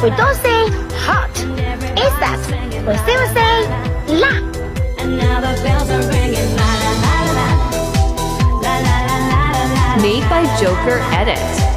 We don't say hot. Instead, we still say la. And now the bells are ringing, la la la la la la la la la la. Made by Joker Edit.